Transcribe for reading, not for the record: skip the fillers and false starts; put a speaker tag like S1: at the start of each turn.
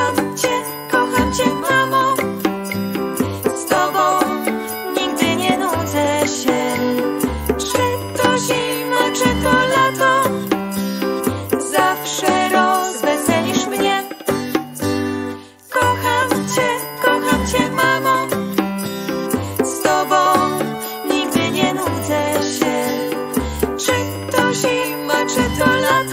S1: kocham cię, mamo. Z tobą nigdy nie nudzę się. Czy to zima, czy to lato, zawsze rozweselisz mnie. Kocham cię, mamo. Z tobą nigdy nie nudzę się. Czy to zima, czy to lato,